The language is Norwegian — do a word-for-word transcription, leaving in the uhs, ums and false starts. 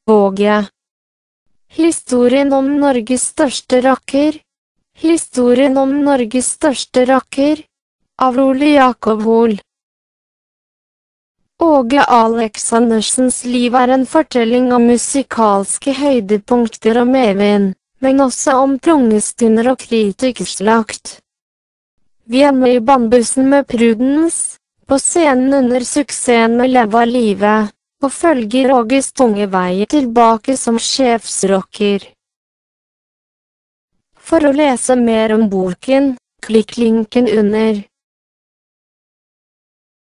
Åge. Historien om Norges største rakker. Historien om Norges største rakker. Av Ole Jakob Hoel. Åge Aleksandersens liv er en fortelling om musikalske høydepunkter og medvind, men også om tungestunder og kritikerslakt. Vi er med i bandbussen med Prudence, på scenen under suksessen med Leve av livet, og følger Åges tunge vei tilbake som sjefsrocker. For å lese mer om boken, klikk linken under.